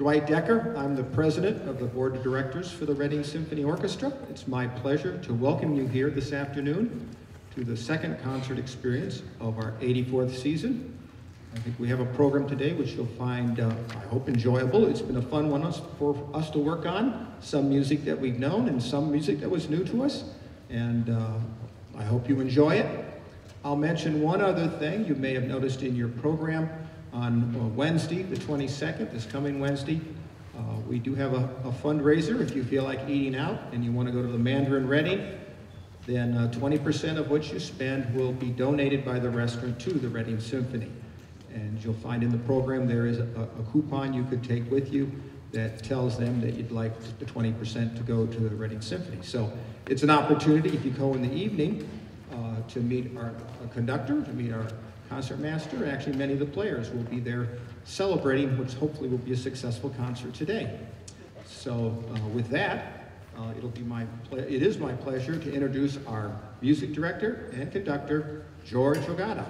Dwight Decker. I'm the president of the board of directors for the Reading Symphony Orchestra. It's my pleasure to welcome you here this afternoon to the second concert experience of our 84th season. I think we have a program today which you'll find, I hope, enjoyable. It's been a fun one for us to work on. Some music that we've known and some music that was new to us. And I hope you enjoy it. I'll mention one other thing you may have noticed in your program. On Wednesday, the 22nd, this coming Wednesday, we do have a fundraiser. If you feel like eating out and you want to go to the Mandarin Reading, then 20% of what you spend will be donated by the restaurant to the Reading Symphony. And you'll find in the program there is a coupon you could take with you that tells them that you'd like the 20% to go to the Reading Symphony. So it's an opportunity, if you go in the evening, to meet our conductor, to meet our concertmaster, and actually many of the players will be there celebrating, which hopefully will be a successful concert today. So with that, it is my pleasure to introduce our music director and conductor, George Ogata.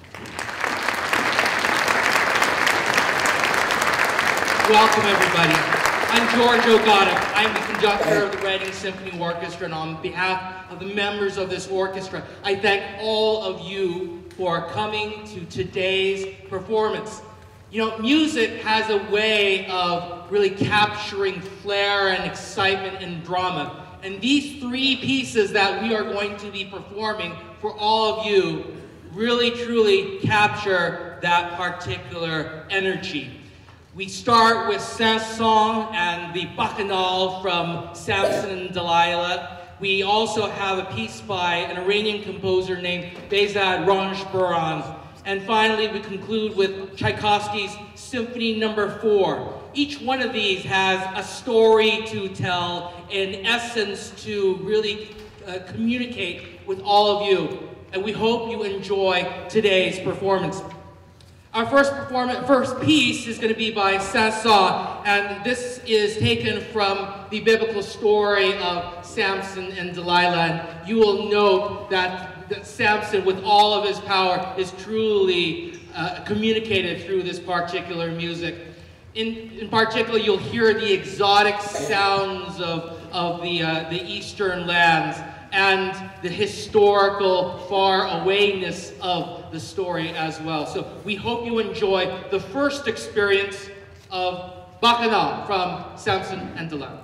Welcome, everybody. I'm George Ogata. I'm the conductor of the Reading Symphony Orchestra, and on behalf of the members of this orchestra, I thank all of you for coming to today's performance. You know, music has a way of really capturing flair and excitement and drama. And these three pieces that we are going to be performing for all of you really, truly capture that particular energy. We start with Saint-Saëns and the Bacchanal from Samson and Delilah. We also have a piece by an Iranian composer named Behzad Ranjbaran. And finally, we conclude with Tchaikovsky's Symphony No. 4. Each one of these has a story to tell, in essence, to really communicate with all of you. And we hope you enjoy today's performance. Our first piece is going to be by Saint-Saëns, and this is taken from the biblical story of Samson and Delilah. And you will note that Samson, with all of his power, is truly communicated through this particular music. In particular, you'll hear the exotic sounds of the eastern lands and the historical far-awayness of the story as well. So we hope you enjoy the first experience of Bacchanal from Samson and Delilah.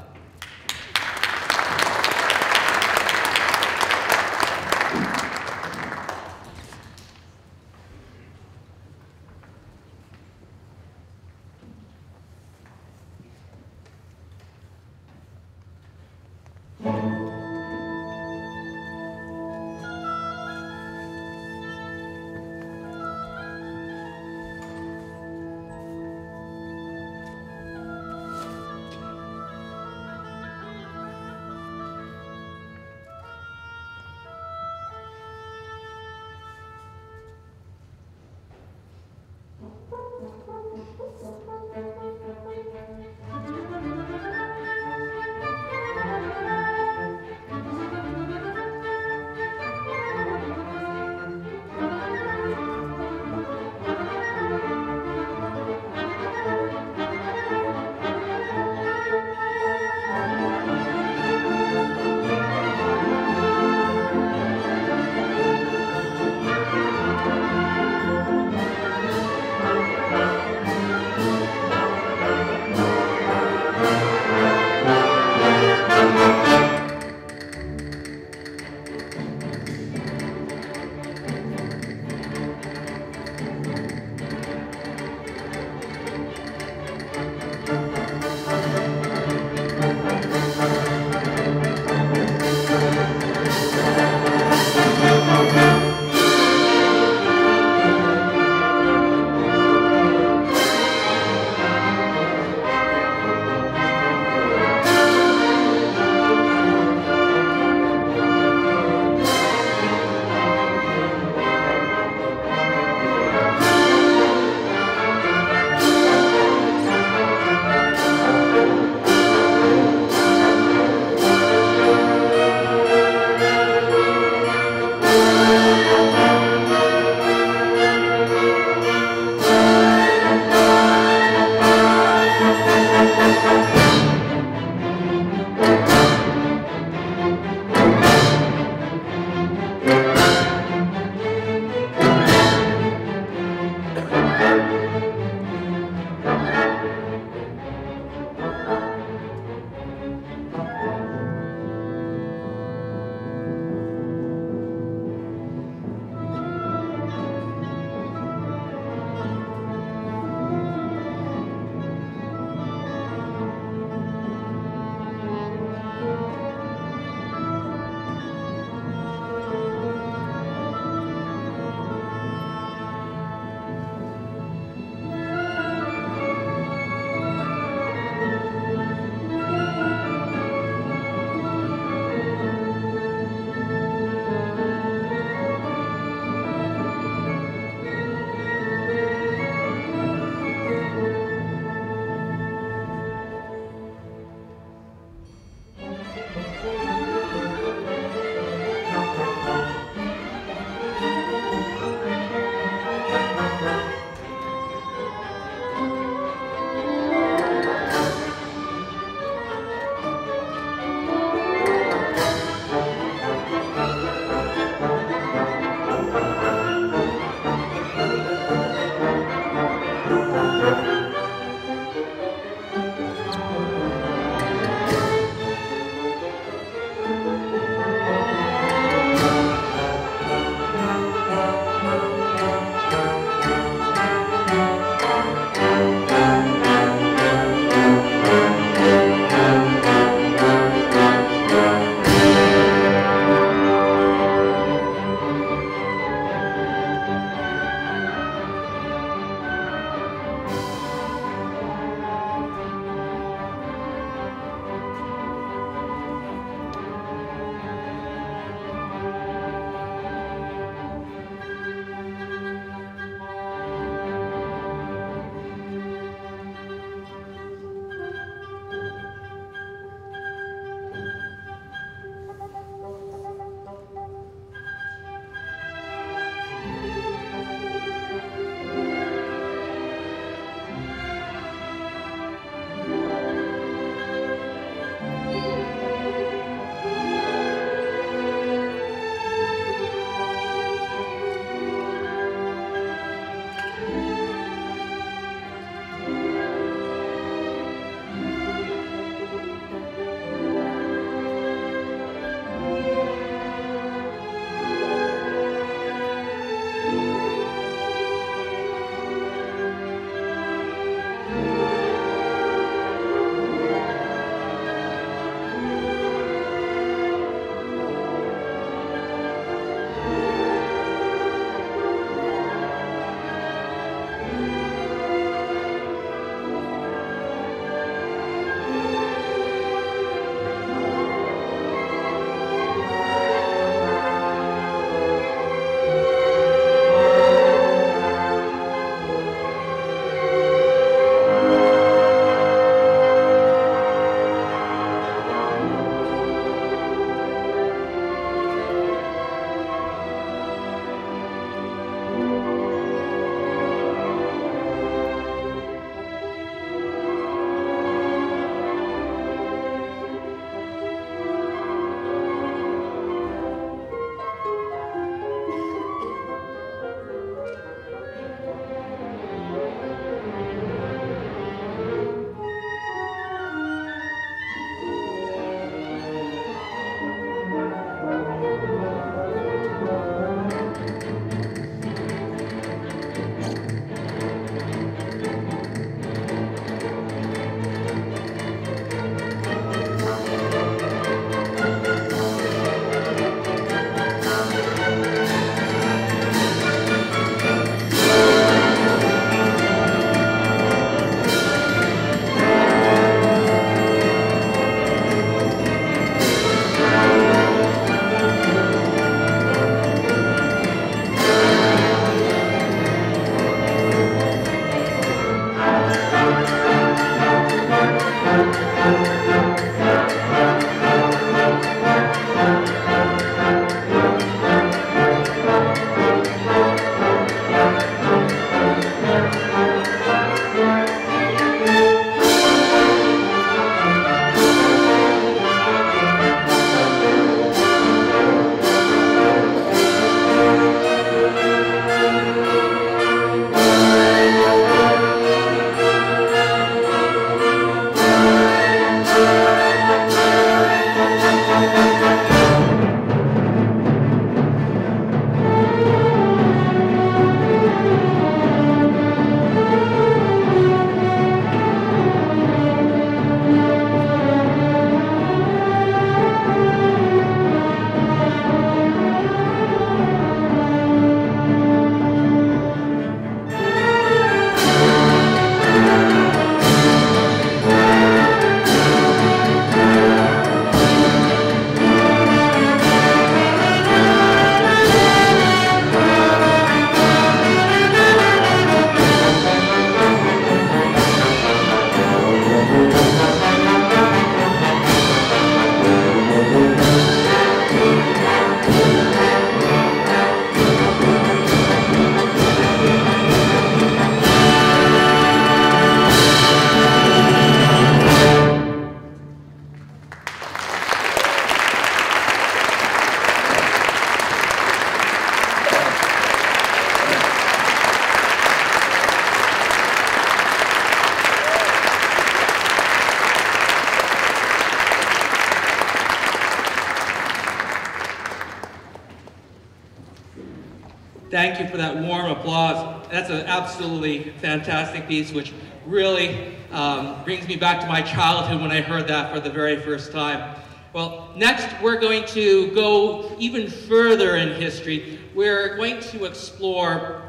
Thank you for that warm applause. That's an absolutely fantastic piece, which really brings me back to my childhood when I heard that for the very first time. Well, next we're going to go even further in history. We're going to explore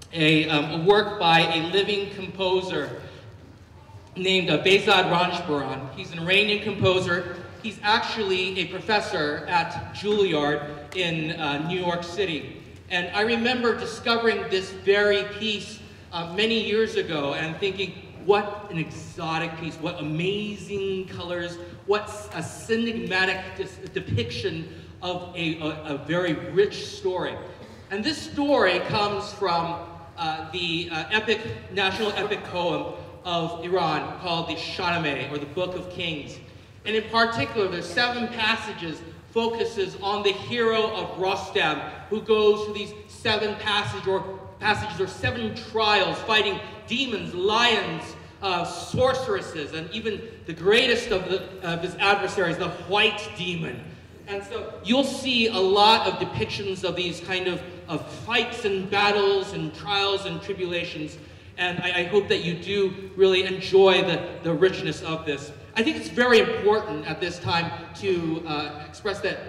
a work by a living composer named Behzad Ranjbaran. He's an Iranian composer. He's actually a professor at Juilliard in New York City. And I remember discovering this very piece many years ago and thinking, what an exotic piece, what amazing colors, what a cinematic depiction of a very rich story. And this story comes from the national epic poem of Iran called the Shahnameh, or the Book of Kings. And in particular, there's 7 passages focuses on the hero of Rostam, who goes through these 7 passages or 7 trials, fighting demons, lions, sorceresses, and even the greatest of his adversaries, the White Demon. And so you'll see a lot of depictions of these kind of fights and battles and trials and tribulations. And I hope that you do really enjoy the richness of this. I think it's very important at this time to express that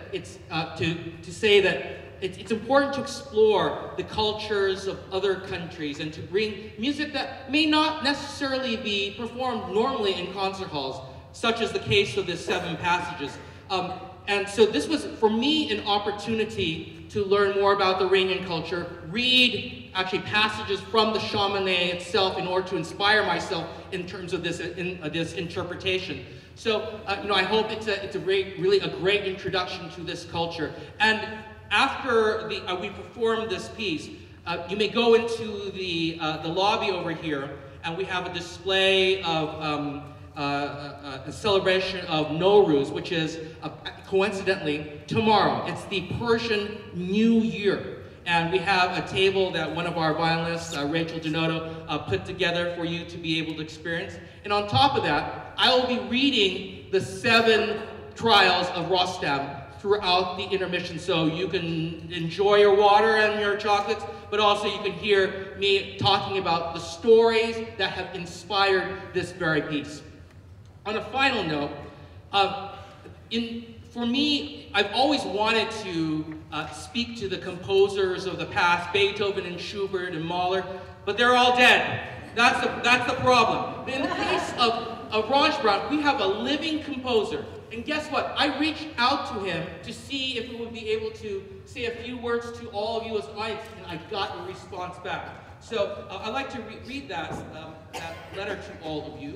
to say that it's important to explore the cultures of other countries and to bring music that may not necessarily be performed normally in concert halls, such as the case of the 7 passages. And so this was, for me, an opportunity to learn more about the Iranian culture, read actually passages from the Shahnameh itself in order to inspire myself in terms of this interpretation. So, I hope it's really a great introduction to this culture. And after we perform this piece, you may go into the lobby over here, and we have a display of a celebration of Nowruz, which is coincidentally tomorrow. It's the Persian New Year. And we have a table that one of our violinists, Rachel Denoto, put together for you to be able to experience. And on top of that, I will be reading the 7 trials of Rostam throughout the intermission, so you can enjoy your water and your chocolates, but also you can hear me talking about the stories that have inspired this very piece. On a final note, for me, I've always wanted to speak to the composers of the past, Beethoven and Schubert and Mahler, but they're all dead. That's the problem. In the case of Ranjbaran, we have a living composer. And guess what? I reached out to him to see if he would be able to say a few words to all of you as audience, and I got a response back. So I'd like to read that letter to all of you.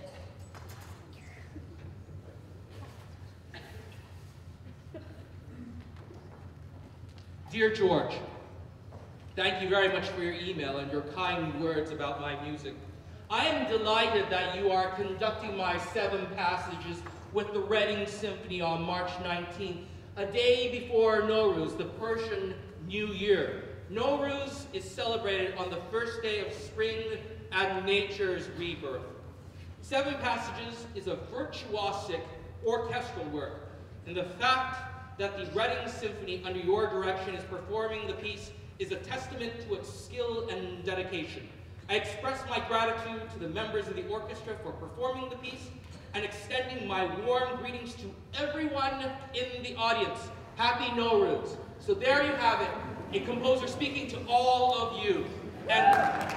Dear George, thank you very much for your email and your kind words about my music. I am delighted that you are conducting my 7 passages with the Reading Symphony on March 19th, a day before Nowruz, the Persian New Year. Nowruz is celebrated on the first day of spring and nature's rebirth. 7 Passages is a virtuosic orchestral work, and the fact that the Reading Symphony under your direction is performing the piece is a testament to its skill and dedication. I express my gratitude to the members of the orchestra for performing the piece and extending my warm greetings to everyone in the audience. Happy Nowruz. So there you have it, a composer speaking to all of you. And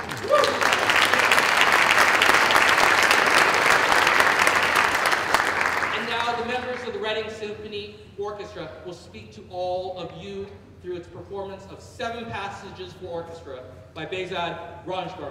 now the members of the Reading Symphony Orchestra will speak to all of you through its performance of 7 Passages for Orchestra by Behzad Ranjbaran.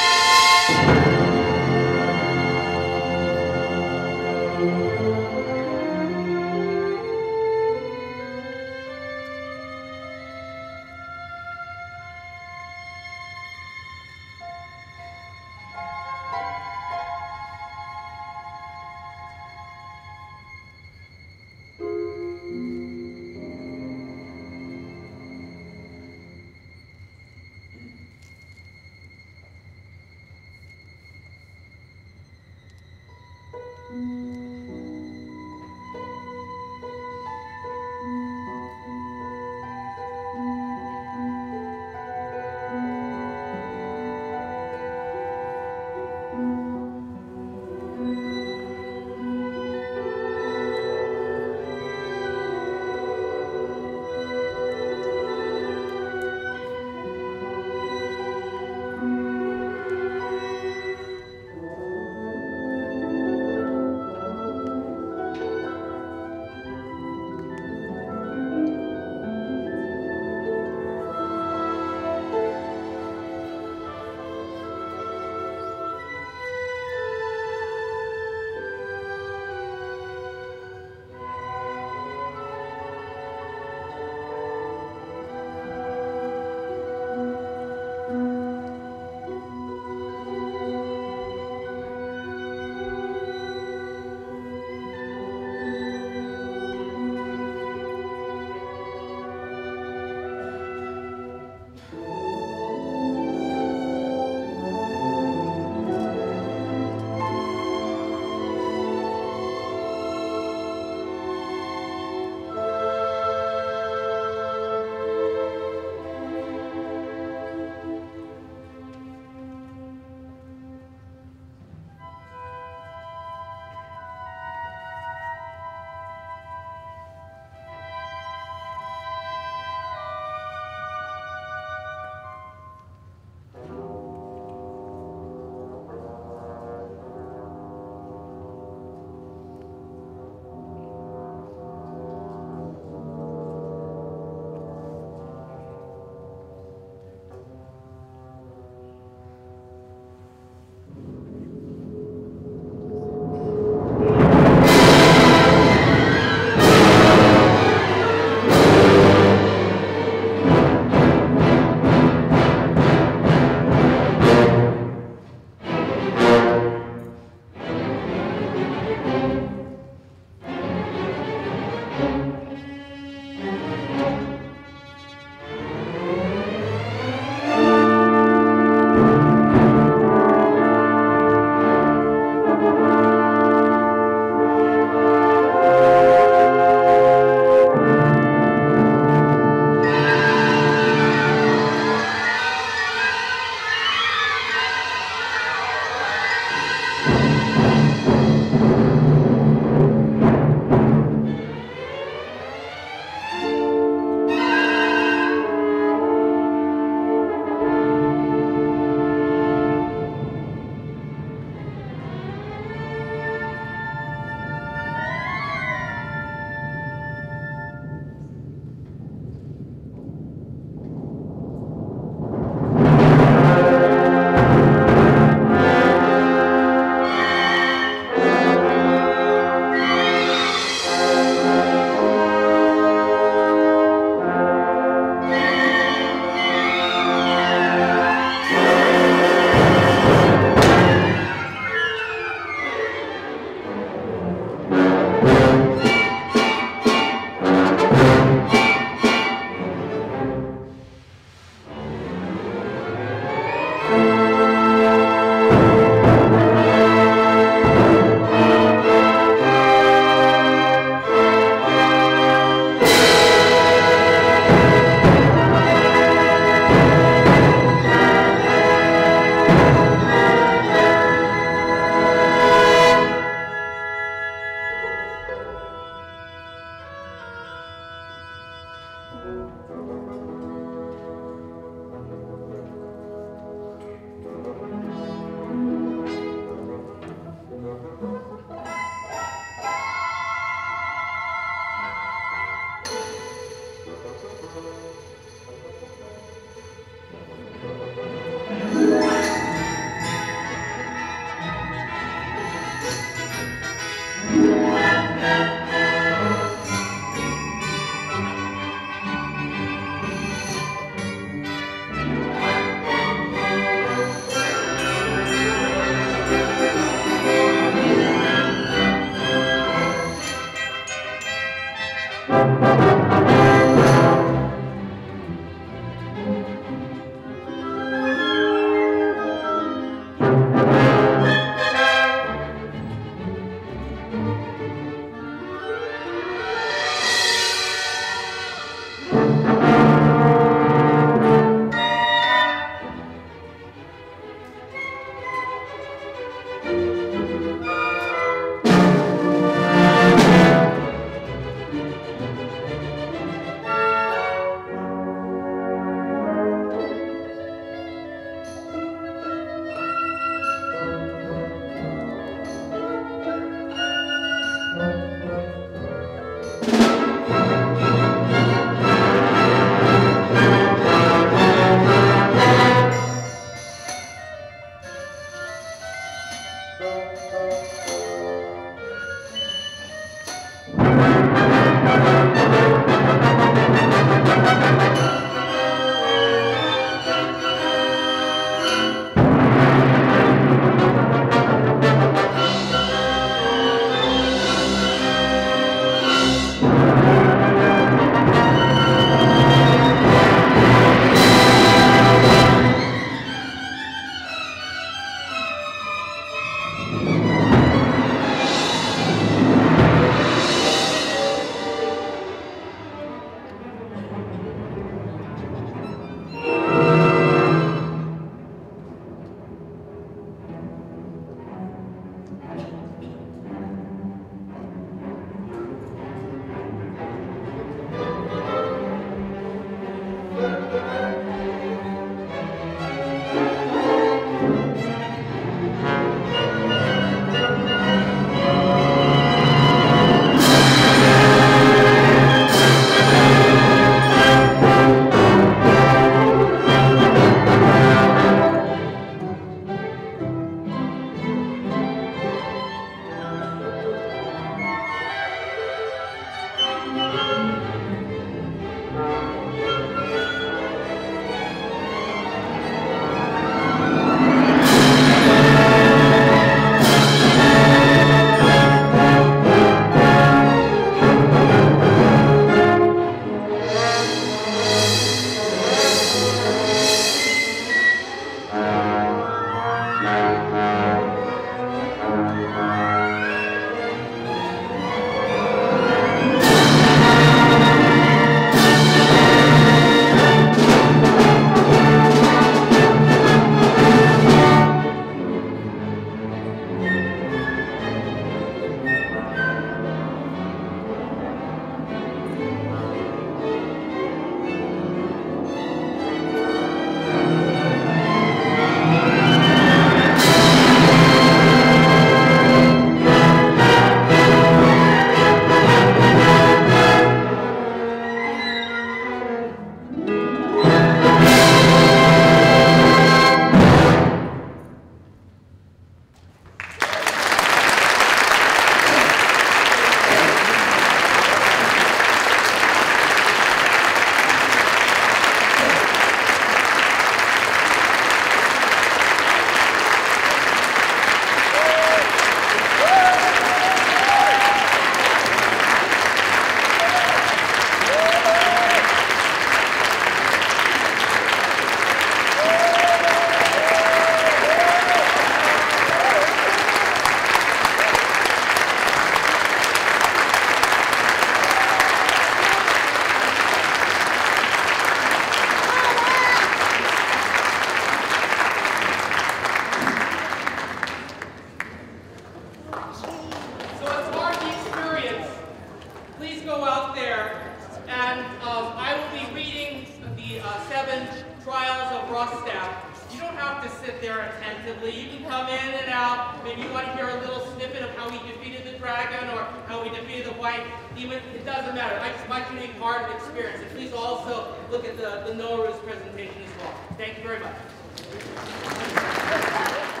7 trials of rough staff. You don't have to sit there attentively. You can come in and out. Maybe you want to hear a little snippet of how we defeated the dragon or how we defeated the white demon. It doesn't matter. I just want you to be part of the experience. And please also look at the Norus presentation as well. Thank you very much.